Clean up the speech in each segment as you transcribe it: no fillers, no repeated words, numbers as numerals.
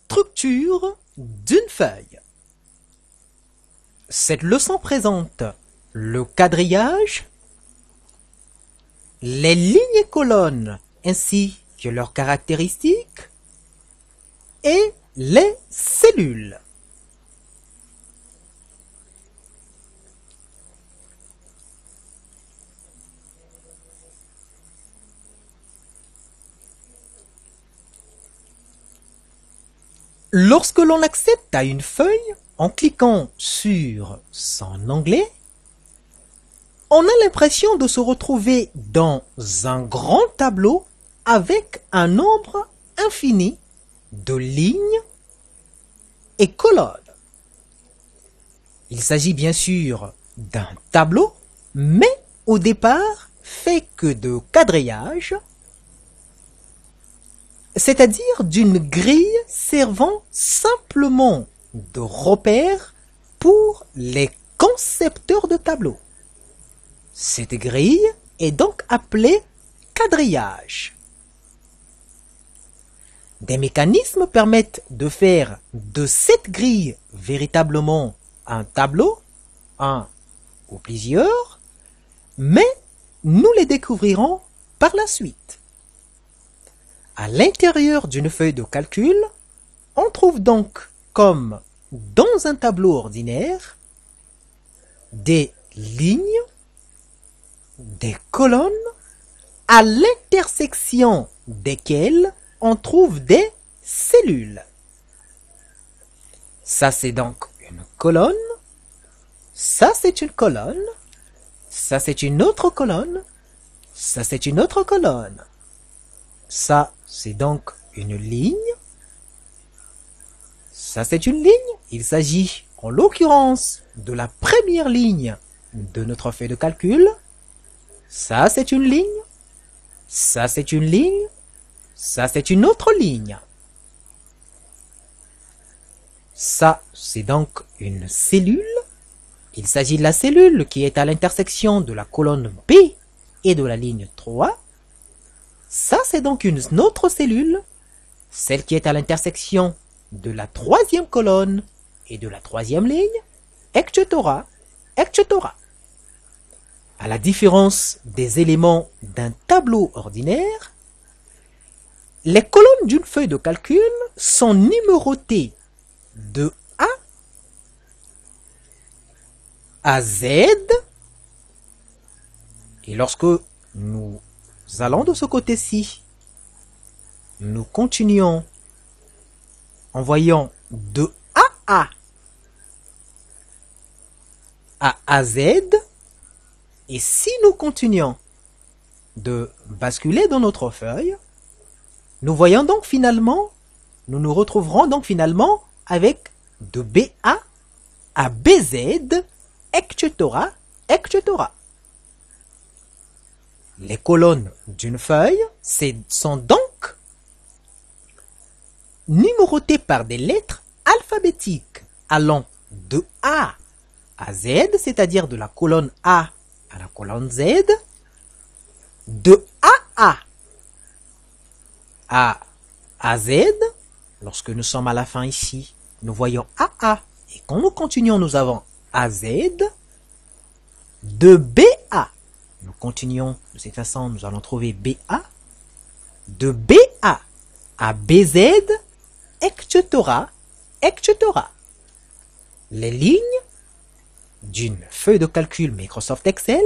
Structure d'une feuille. Cette leçon présente le quadrillage, les lignes et colonnes ainsi que leurs caractéristiques et les cellules. Lorsque l'on accède à une feuille en cliquant sur son onglet, on a l'impression de se retrouver dans un grand tableau avec un nombre infini de lignes et colonnes. Il s'agit bien sûr d'un tableau, mais au départ fait que de quadrillage, c'est-à-dire d'une grille servant simplement de repère pour les concepteurs de tableaux. Cette grille est donc appelée quadrillage. Des mécanismes permettent de faire de cette grille véritablement un tableau, un ou plusieurs, mais nous les découvrirons par la suite. À l'intérieur d'une feuille de calcul, on trouve donc, comme dans un tableau ordinaire, des lignes, des colonnes, à l'intersection desquelles on trouve des cellules. Ça c'est donc une colonne, ça c'est une colonne, ça c'est une autre colonne, ça c'est une autre colonne. Ça, c'est donc une ligne. Ça, c'est une ligne. Il s'agit, en l'occurrence, de la première ligne de notre feuille de calcul. Ça, c'est une ligne. Ça, c'est une ligne. Ça, c'est une autre ligne. Ça, c'est donc une cellule. Il s'agit de la cellule qui est à l'intersection de la colonne B et de la ligne 3. Ça, c'est donc une autre cellule, celle qui est à l'intersection de la troisième colonne et de la troisième ligne, etc., etc. À la différence des éléments d'un tableau ordinaire, les colonnes d'une feuille de calcul sont numérotées de A à Z, et lorsque nous allons de ce côté-ci, nous continuons en voyant de AA à AZ, et si nous continuons de basculer dans notre feuille, nous voyons donc finalement, nous nous retrouverons donc finalement avec de BA à BZ, etc., etc. Les colonnes d'une feuille sont donc numérotées par des lettres alphabétiques allant de A à Z, c'est-à-dire de la colonne A à la colonne Z, de AA à Z, lorsque nous sommes à la fin ici, nous voyons AA, et quand nous continuons, nous avons AZ, de BA. Nous continuons de cette façon, nous allons trouver BA, de BA à BZ, etc., etc. Les lignes d'une feuille de calcul Microsoft Excel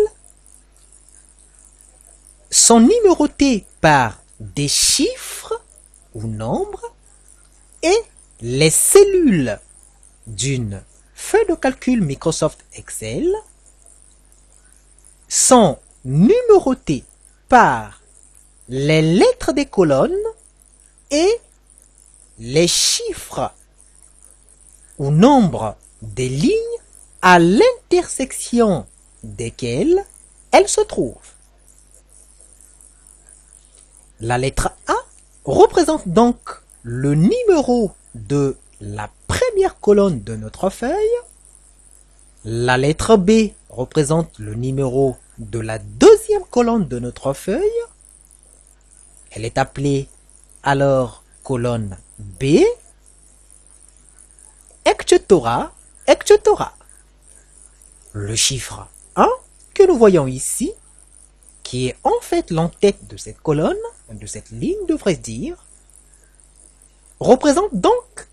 sont numérotées par des chiffres ou nombres et les cellules d'une feuille de calcul Microsoft Excel sont numérotées par les lettres des colonnes et les chiffres ou nombres des lignes à l'intersection desquelles elles se trouvent. La lettre A représente donc le numéro de la première colonne de notre feuille. La lettre B représente le numéro de la deuxième colonne de notre feuille. Elle est appelée alors colonne B. etc., etc. Le chiffre 1 que nous voyons ici, qui est en fait l'entête de cette colonne, de cette ligne, devrait-je dire, représente donc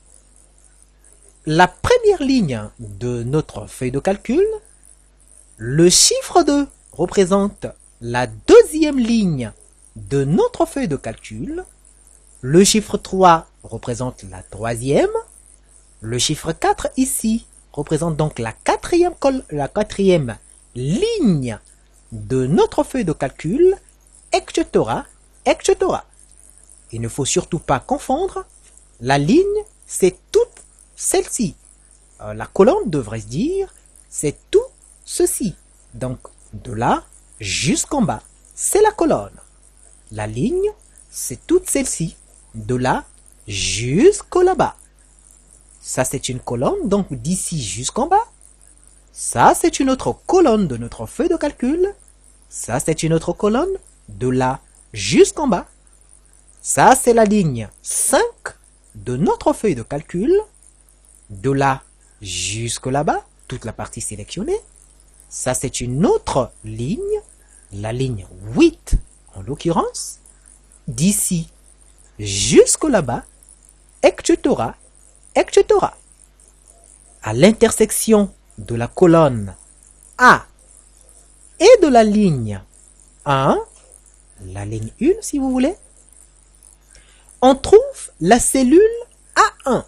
la première ligne de notre feuille de calcul. Le chiffre 2 représente la deuxième ligne de notre feuille de calcul. Le chiffre 3 représente la troisième. Le chiffre 4 ici représente donc la quatrième ligne de notre feuille de calcul, etc., etc. Il ne faut surtout pas confondre. La ligne, c'est toute celle-ci. La colonne, devrait-je dire, c'est tout ceci. Donc, de là jusqu'en bas, c'est la colonne. La ligne, c'est toute celle-ci. De là jusqu'au là-bas. Ça, c'est une colonne, donc d'ici jusqu'en bas. Ça, c'est une autre colonne de notre feuille de calcul. Ça, c'est une autre colonne, de là jusqu'en bas. Ça, c'est la ligne 5 de notre feuille de calcul. De là jusque là-bas, toute la partie sélectionnée. Ça, c'est une autre ligne, la ligne 8 en l'occurrence. D'ici jusque là-bas, etc., etc. À l'intersection de la colonne A et de la ligne 1, la ligne 1 si vous voulez, on trouve la cellule A1.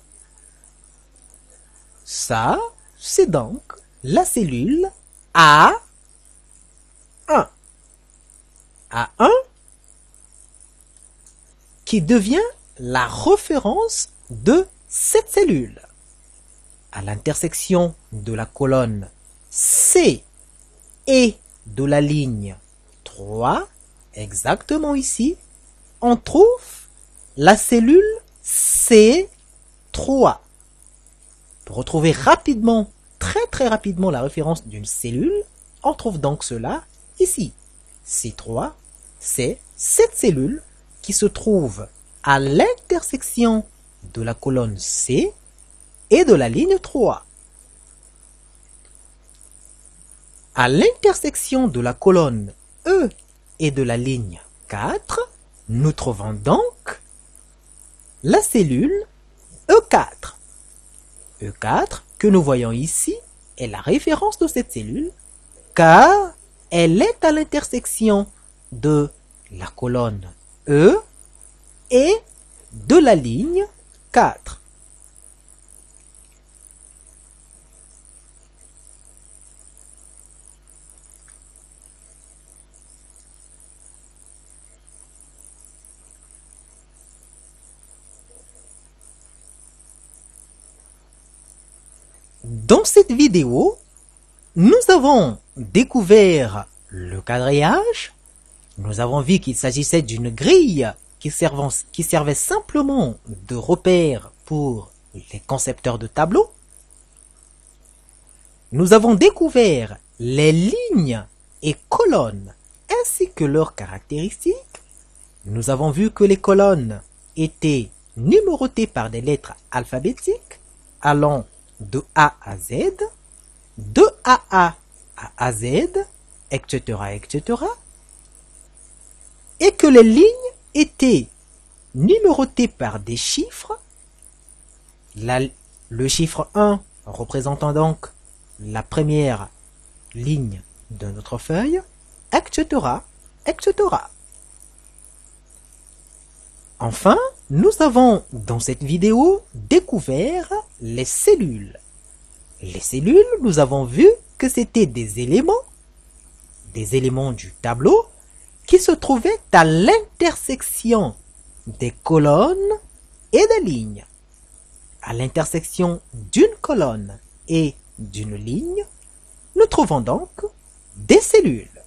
Ça, c'est donc la cellule A1. A1 qui devient la référence de cette cellule. À l'intersection de la colonne C et de la ligne 3, exactement ici, on trouve la cellule C3. Pour retrouver rapidement, très rapidement la référence d'une cellule, on trouve donc cela ici. C3, c'est cette cellule qui se trouve à l'intersection de la colonne C et de la ligne 3. À l'intersection de la colonne E et de la ligne 4, nous trouvons donc la cellule E4. E4, que nous voyons ici, est la référence de cette cellule, car elle est à l'intersection de la colonne E et de la ligne 4. Dans cette vidéo, nous avons découvert le quadrillage. Nous avons vu qu'il s'agissait d'une grille qui servait simplement de repère pour les concepteurs de tableaux. Nous avons découvert les lignes et colonnes ainsi que leurs caractéristiques. Nous avons vu que les colonnes étaient numérotées par des lettres alphabétiques allant de A à Z, de AA à Z, etc., etc. Et que les lignes étaient numérotées par des chiffres. Le chiffre 1 représentant donc la première ligne de notre feuille, etc., etc. Enfin, nous avons dans cette vidéo découvert les cellules. Les cellules, nous avons vu que c'était des éléments du tableau qui se trouvaient à l'intersection des colonnes et des lignes. À l'intersection d'une colonne et d'une ligne, nous trouvons donc des cellules.